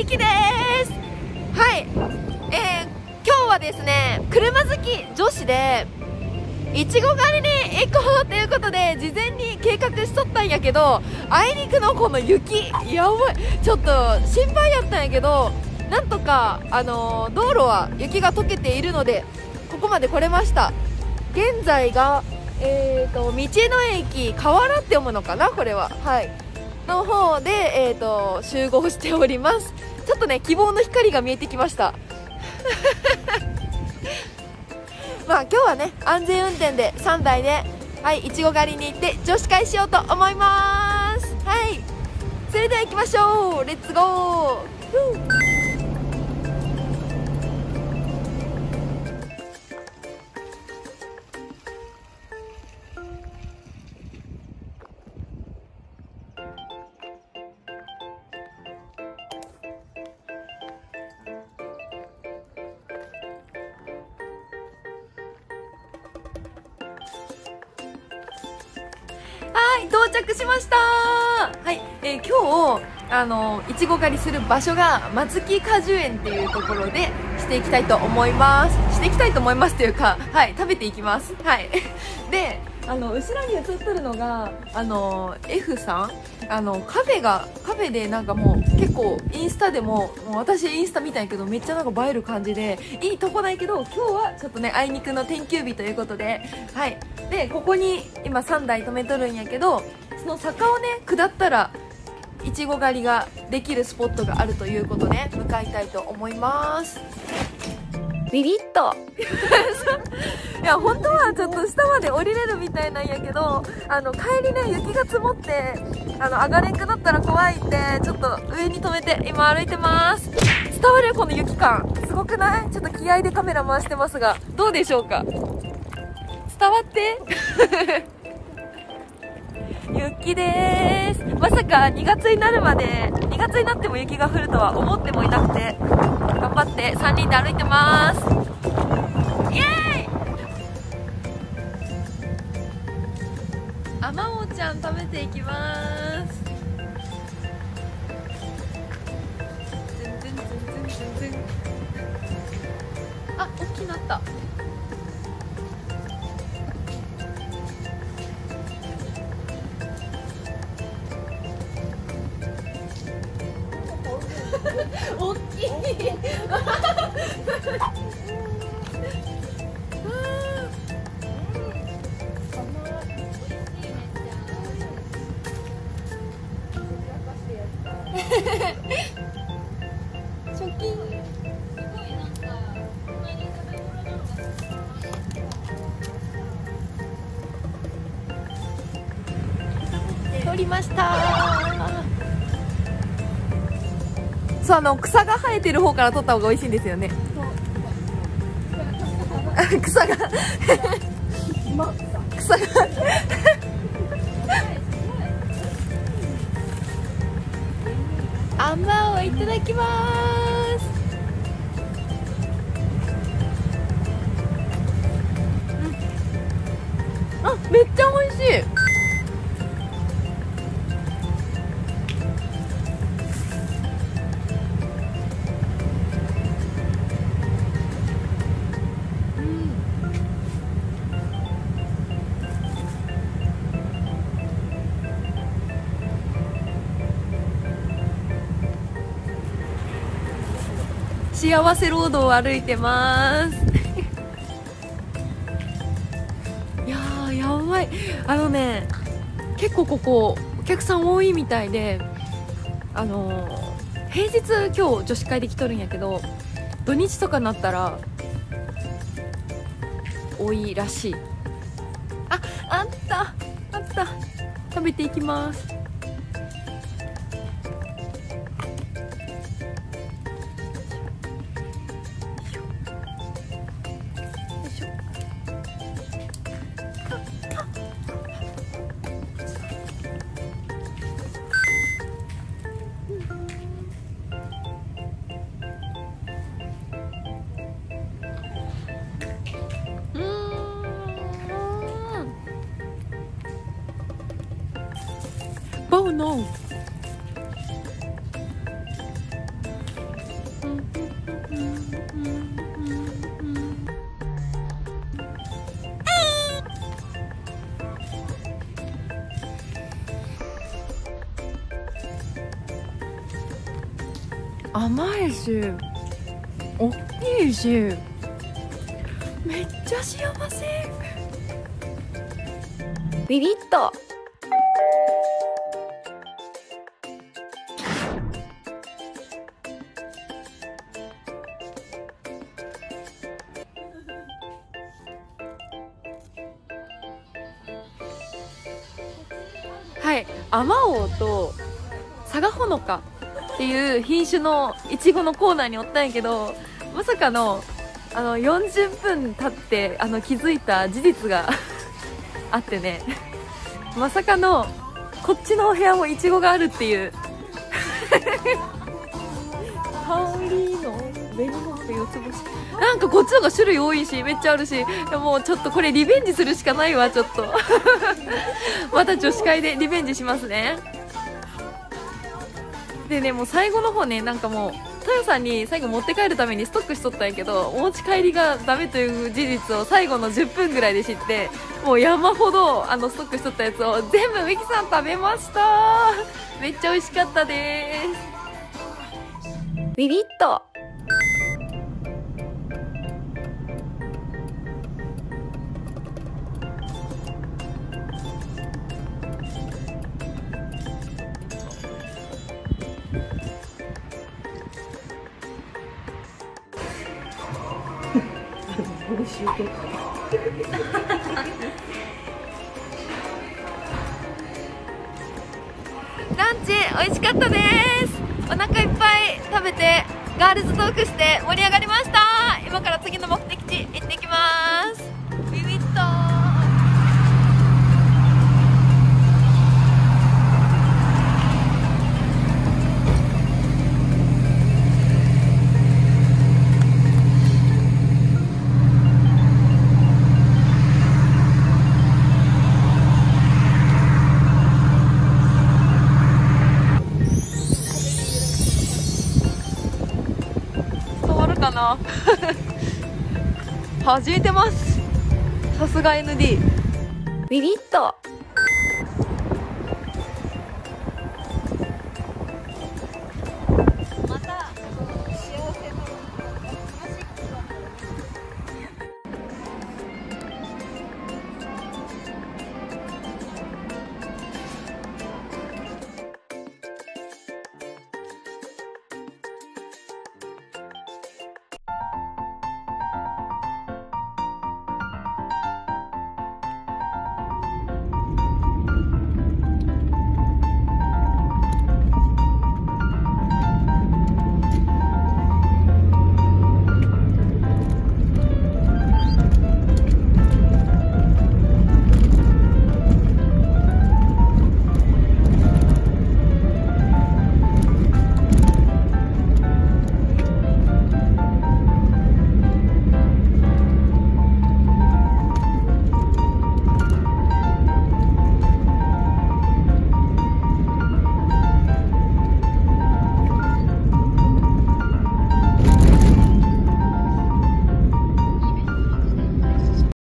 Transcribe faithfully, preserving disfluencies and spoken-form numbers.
りきです。はい、えー、今日はですね、車好き女子でいちご狩りに行こうということで事前に計画しとったんやけど、あいにくのこの雪やばい、ちょっと心配やったんやけど、なんとか、あのー、道路は雪が溶けているのでここまで来れました。現在が、えーと、道の駅河原って読むのかな、これは、はい、の方で、えーと、集合しております。ちょっとね、希望の光が見えてきましたまあ今日はね、安全運転でさんだいで、はい、いちご狩りに行って女子会しようと思います。はい、それでは行きましょう。レッツゴー。はい、到着しました。はい、えー、今日あのいちご狩りする場所が松木果樹園っていうところでしていきたいと思います。していきたいと思いますというか、はい、食べていきます。はいで、あの後ろに映ってるのがあの F さん、あのカフェがカフェでなんかもう結構インスタでも、もう私インスタ見たんやけどめっちゃなんか映える感じでいいとこないけど、今日はちょっとねあいにくの天休日ということで、はい、でここに今さんだい止めとるんやけど、その坂をね下ったらいちご狩りができるスポットがあるということで向かいたいと思います。ビビッといや本当はちょっと下まで降りれるみたいなんやけど、あの帰りね雪が積もってあの上がれんくなったら怖いんで、ちょっと上に止めて今歩いてます。伝わるこの雪感すごくない？ちょっと気合でカメラ回してますがどうでしょうか、伝わって雪でーす。まさかにがつになるまで、にがつになっても雪が降るとは思ってもいなくて、頑張ってさんにんで歩いてます。イエーイ。あまおうちゃん食べていきます。ズンズンズンズンズンズン。あ、大きなった。大きいチョキン。取りましたー。そう、あの草が生えてる方から取った方が美味しいんですよね。草が草があんまをいただきます。うん、あ、めっちゃ美味しい。幸せロードを歩いてますいやーやばい。あのね、結構ここお客さん多いみたいで、あのー、平日今日女子会で来とるんやけど、土日とかになったら多いらしい。あ、あったあった。食べていきます。Oh no. 甘いし大きいしめっちゃ幸せ。ビビッとはい、あまおうと佐賀ほのかっていう品種のいちごのコーナーにおったんやけど、まさかのあのよんじゅっぷん経ってあの気づいた事実があってね、まさかのこっちのお部屋もいちごがあるっていう香りの紅ほっぺ四つ星、なんかこっちの方が種類多いしめっちゃあるし、もうちょっとこれリベンジするしかないわ。ちょっとまた女子会でリベンジしますね。でね、もう最後の方ね、なんかもうトヨさんに最後持って帰るためにストックしとったんやけど、お持ち帰りがダメという事実を最後のじゅっぷんぐらいで知って、もう山ほどあのストックしとったやつを全部ミキさん食べました。めっちゃ美味しかったです。ビビッとランチ美味しかったです。お腹いっぱい食べてガールズトークして盛り上がりました。今から次の目的地行ってきます。ビビッとかな弾いてます。さすが エヌディー。ビビッと